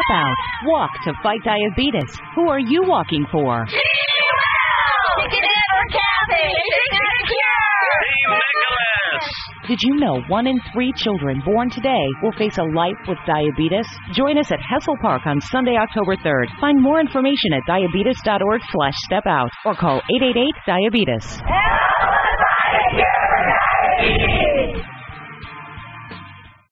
Out. Walk to fight diabetes. Who are you walking for? CU ADA! Chicken in for Kathy! Chicken and cure! Team Nicholas! Did you know 1 in 3 children born today will face a life with diabetes? Join us at Hessel Park on Sunday, October 3rd. Find more information at diabetes.org/stepout or call 888-DIABETES. Everybody,